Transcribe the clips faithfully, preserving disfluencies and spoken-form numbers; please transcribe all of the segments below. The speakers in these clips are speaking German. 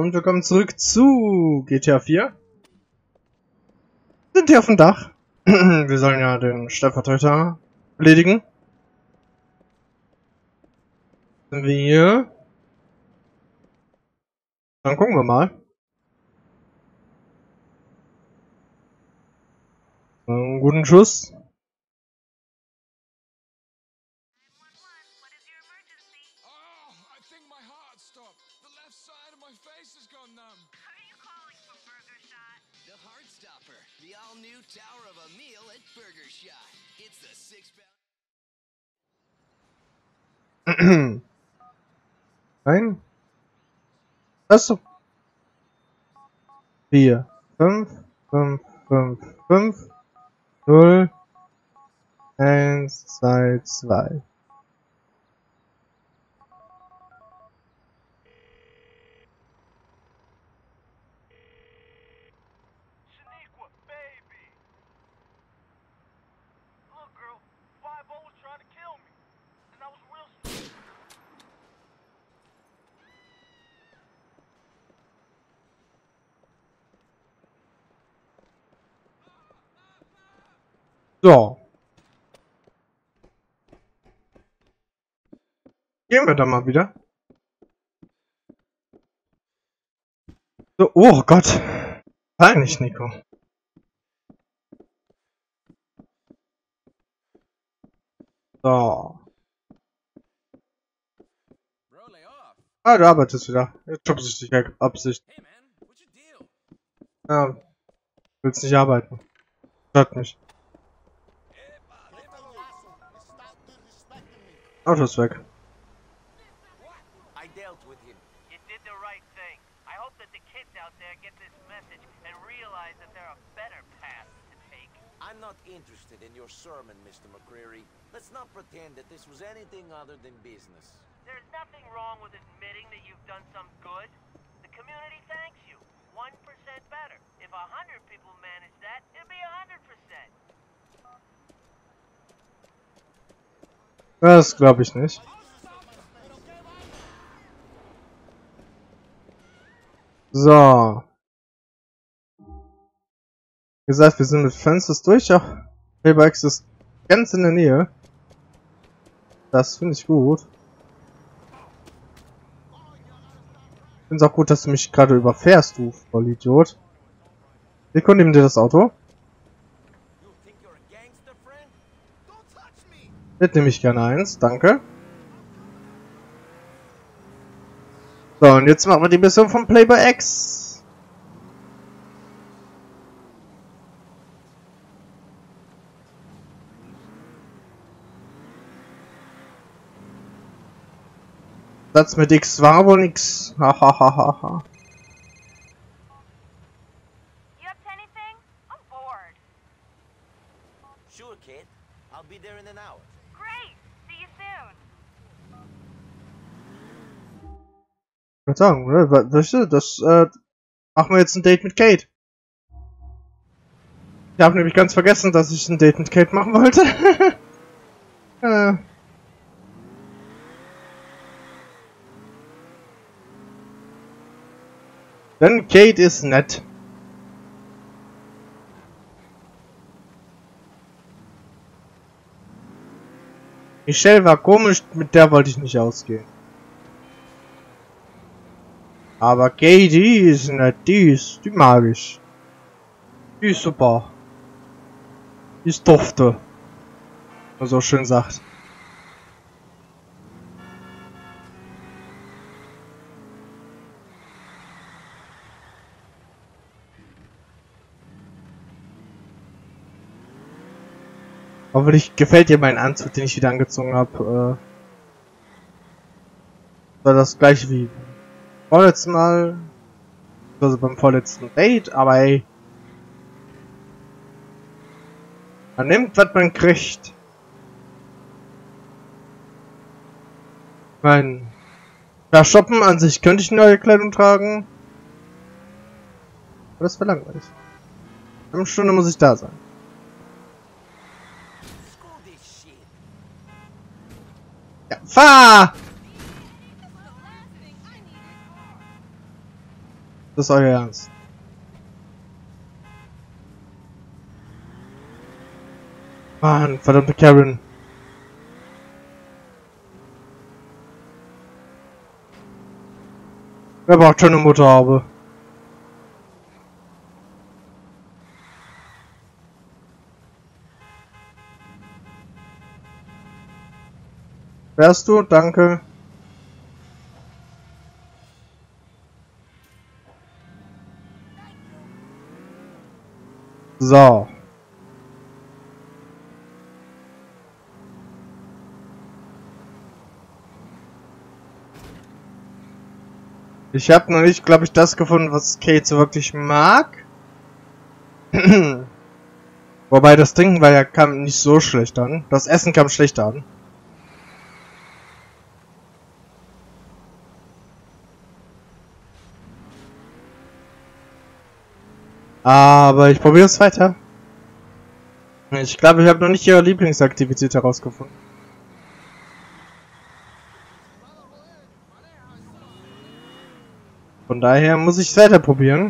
und willkommen zurück zu G T A vier. Sind hier auf dem Dach. Wir sollen ja den Stellvertreter erledigen. Sind wir hier? Dann gucken wir mal. Einen guten Schuss. Nein. Achso. vier, fünf, fünf, fünf, fünf, null, eins, zwei, zwei. So. Gehen wir da mal wieder. So, oh Gott. Peinlich, Nico. So. Ah, du arbeitest wieder. Jetzt schubst ich dich weg. Absicht. Ja. Willst nicht arbeiten. Stört mich. Auto ist weg. I dealt with him. You did the right thing. I hope that the kids out there get this message and realize that there are better paths to take. I'm not interested in your sermon, Mister McCreary. Let's not pretend that this was anything other than business. There's nothing wrong with admitting that you've done some good. The community thanks you. One percent better. If a hundred people manage that, it'll be a hundred percent. Das glaube ich nicht. So. Wie gesagt, wir sind mit Fensters durch. Ja, Playbox ist ganz in der Nähe. Das finde ich gut. Ich finde es auch gut, dass du mich gerade überfährst, du Vollidiot. Nico, nimm dir das Auto. Jetzt nehme ich gerne eins, danke. So, und jetzt machen wir die Mission von Playboy X. Satz mit X war wohl nix. Hahaha. Sure, kid. I'll be there in an hour. Ich würde sagen, ne? Weißt du, das, äh, machen wir jetzt ein Date mit Kate. Ich habe nämlich ganz vergessen, dass ich ein Date mit Kate machen wollte. äh. Denn Kate ist nett. Michelle war komisch, mit der wollte ich nicht ausgehen. Aber Kate, die ist nett, die ist, die mag ich. Die ist super. Die ist dufte. Wie man so schön sagt. Hoffentlich gefällt dir mein Anzug, den ich wieder angezogen habe. Äh, war das gleiche wie vorletzten Mal, also beim vorletzten Date, aber ey. Man nimmt, was man kriegt. Ich mein, ja, shoppen an sich könnte ich neue Kleidung tragen. Aber das wäre langweilig. Eine Stunde muss ich da sein. Ja, fahr! Das ist euer Ernst. Mann, verdammte Karen. Wer braucht schon eine Motorhaube? Wärst du? Danke. So. Ich habe noch nicht, glaube ich, das gefunden, was Kate so wirklich mag. Wobei das Trinken war ja kam nicht so schlecht an. Das Essen kam schlecht an. Aber ich probiere es weiter. Ich glaube, ich habe noch nicht ihre Lieblingsaktivität herausgefunden. Von daher muss ich es weiter probieren.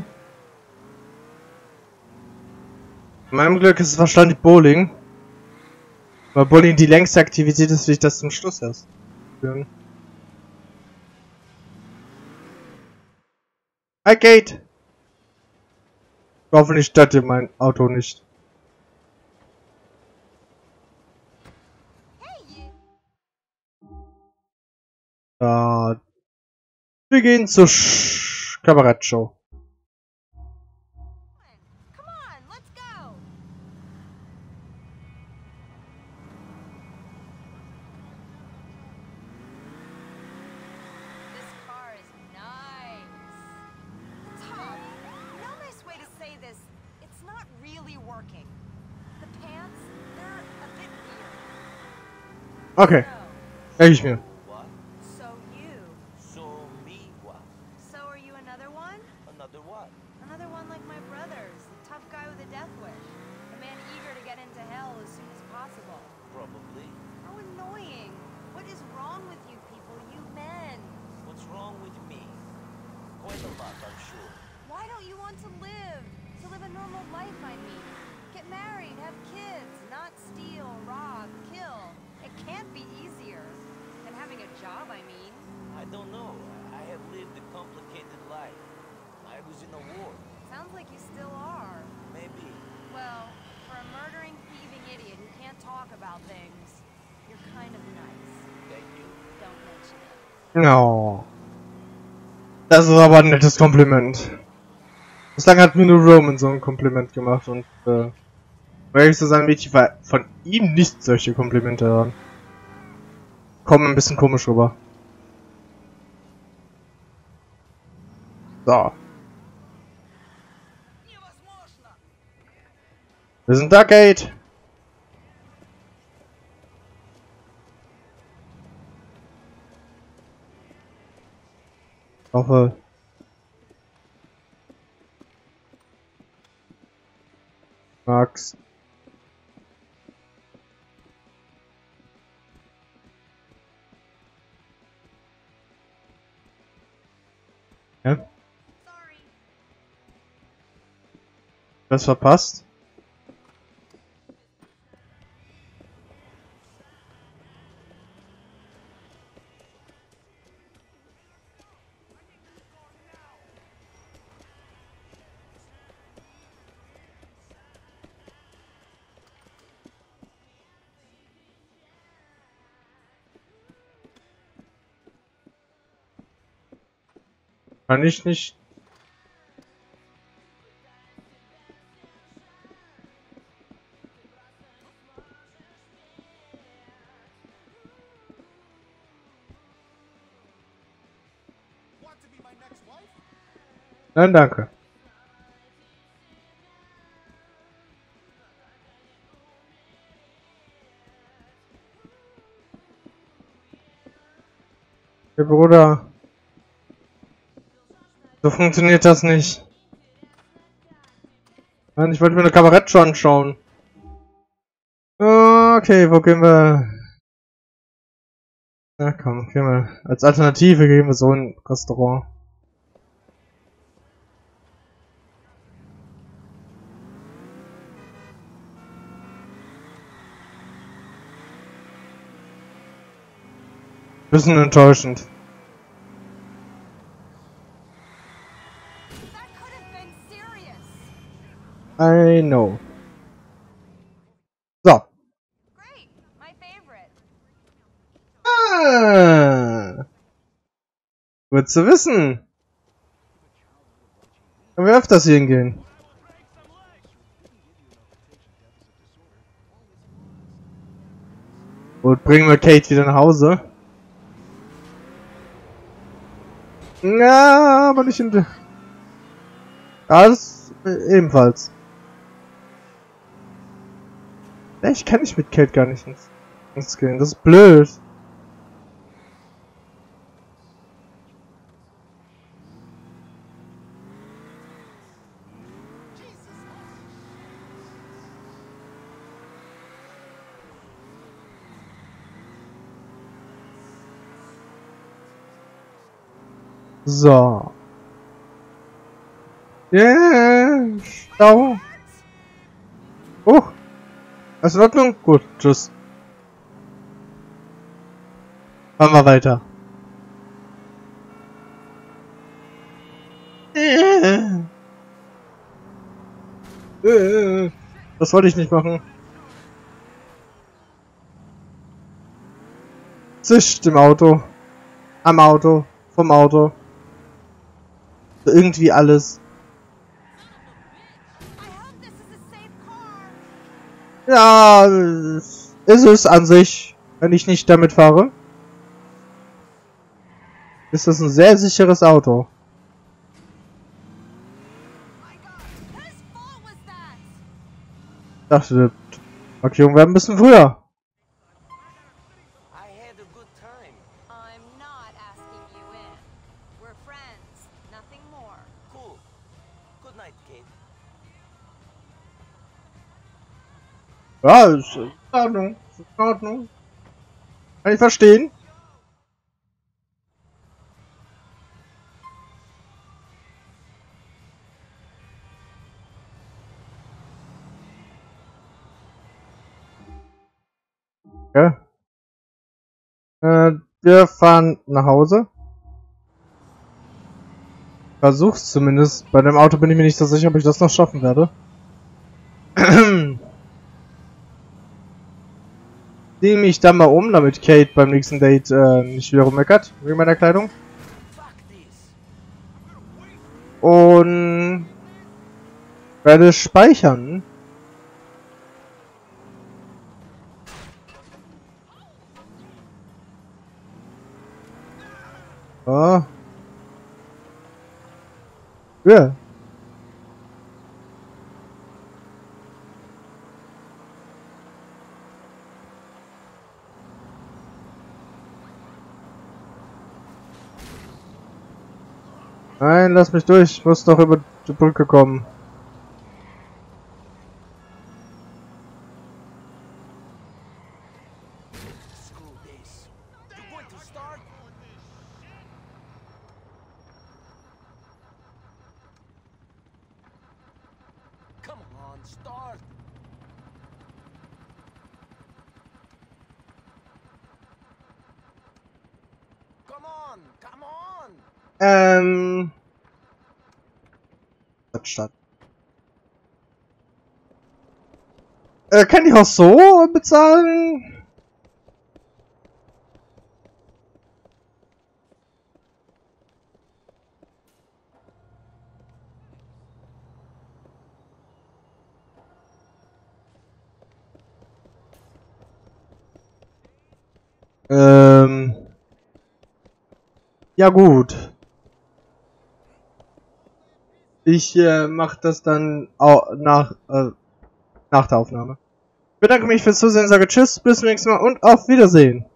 In meinem Glück ist es wahrscheinlich Bowling. Weil Bowling die längste Aktivität ist, will ich das zum Schluss erst führen. Hi Kate! Hoffentlich stört dir mein Auto nicht. Uh, wir gehen zur Sch Kabarettshow. Okay, denke ich mir. Job, I mean. I don't know. I have lived a complicated life. I was in a war. Sounds like you still are. Maybe. Well, for a murdering, thieving idiot who can't talk about things, you're kind of nice. Thank you. Don't mention it. No. Das ist aber ein nettes Kompliment. Bislang hat mir nur Roman so ein Kompliment gemacht und äh, weil ich so sein Mädchen war von ihm nicht solche Komplimente hören. Kommen ein bisschen komisch rüber. So. Wir sind da, Kate. Ich hoffe. Max. Ja? Was verpasst? Kann ich nicht. Nein, danke. Hey Bruder. So funktioniert das nicht. Nein, ich wollte mir eine Kabarettshow anschauen. Okay, wo gehen wir? Na komm, gehen wir. Als Alternative gehen wir so in ein Restaurant. Bisschen enttäuschend. I know. So. Ah. Gut zu wissen. Können wir öfters hier hingehen? Und bringen wir Kate wieder nach Hause? Ja, aber nicht in der... Alles ebenfalls. Ich kann nicht mit Kate gar nicht ins, ins gehen. Das ist blöd. So. Yeah, Stau. Oh. Ist in Ordnung? Gut, tschüss. Machen wir weiter. Das wollte ich nicht machen. Zischt im Auto. Am Auto. Vom Auto. Irgendwie alles. Ja, ist es an sich, wenn ich nicht damit fahre. Ist das ein sehr sicheres Auto. Ich dachte, die Markierung wäre ein bisschen früher. Ja, ist in Ordnung. Ist in Ordnung. Kann ich verstehen. Ja. Äh, wir fahren nach Hause. Versuch's zumindest. Bei dem Auto bin ich mir nicht so sicher, ob ich das noch schaffen werde. Zieh mich dann mal um, damit Kate beim nächsten Date äh, nicht wieder rummeckert wegen meiner Kleidung. Und werde speichern. Oh. Ja. Nein, lass mich durch. Ich muss doch über die Brücke kommen. Ähm. Stadt. Äh, kann ich auch so bezahlen? Ähm. Ja gut. Ich äh, mache das dann auch nach, äh, nach der Aufnahme. Ich bedanke mich fürs Zusehen, sage Tschüss, bis zum nächsten Mal und auf Wiedersehen.